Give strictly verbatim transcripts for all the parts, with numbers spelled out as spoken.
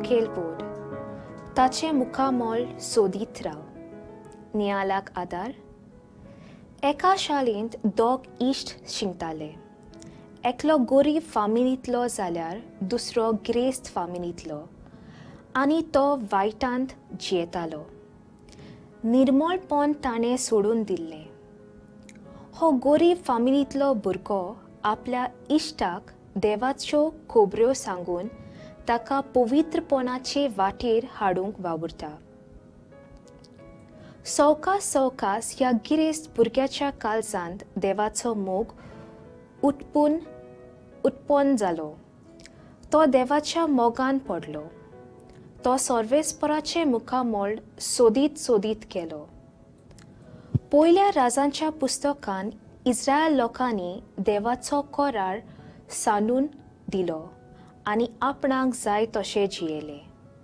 मुखेलपण ताचे मुखामोल सोदीत राव. नियालाक आदार. एका शाळेंत दोग इश्ट शिंकताले. एकलो गरीब फामिलींतलो जाल्यार दुसरो गिरेस्त फामिलींतलो आनी तो वायटांत जियेतालो. निर्मळपण ताणें सोडून दिल्लें. हो गरीब फामिलींतलो भुरगो आपल्या इश्टाक देवाच्यो खोबऱ्यो सांगून ताका पवित्रपणाचे वाटेर हाडूंक वावुरता. सवकास सवकास ह्या गिरेस्त भुरग्याच्या काळजांत देवाचो मोग उत्पून उत्पन्न जालो. तो देवाच्या मोगान पडलो. तो सर्वेस्पराचे मुखामोल सोदीत सोदीत गेलो. पयल्या राजांच्या पुस्तकान इस्रायल लोकांनी देवाचो कोरार सांडून दिलो आनी आपणाक जाय तशें जियेले.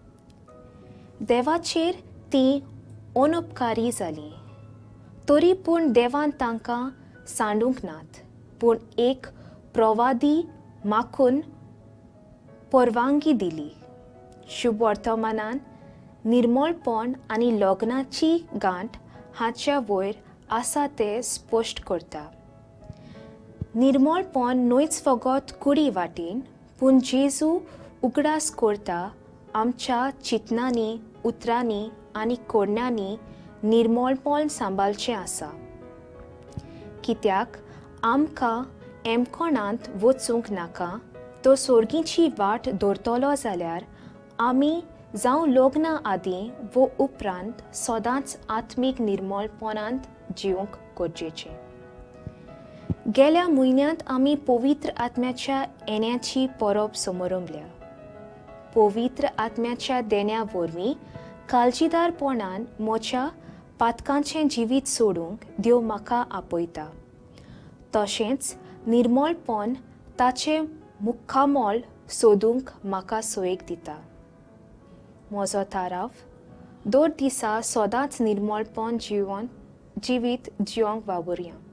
देवाचेर तीं अनउपकारी जालीं. तरी पूण देवान तांकां सांडूंक नात, पूण एक प्रवादी माखून परवानगी दिली. शुभ वर्तमानान निर्मळपण आनी लग्नाची गांठ हाच्या वयर आसा तें स्पश्ट करता. निर्मळपण न्हयच फकत कुडी वाटेन, पूण जेजू उगडास करता आमच्या चिंतनांनी, उतरांनी आनी कोडण्यांनी निर्मळपण सांबाळचें आसा. कित्याक आमकां एमकोणांत वचूंक नाका. तो सोर्गीची वाट धरतलो जाल्यार आमी जावं लग्ना आदीं वो उपरांत सदांच आत्मीक निर्मळपणांत जिवंक गरजेचें. गेल्या म्हयन्यांत आमी पवित्र आत्म्याच्या येण्याची परब समोरंबल्या. पवित्र आत्म्याच्या देण्या वरवीं काळजीदारपणान म्हज्या पातकांचें जिवीत सोडूंक देव म्हाका आपयता. तशेंच निर्मळपण ताचें मुखामोल सोदूंक म्हाका सयेक दिता. म्हजो थाराव. दर दिसा सदांच निर्मळपण जिवन जिवीत जिवंक वावुरया.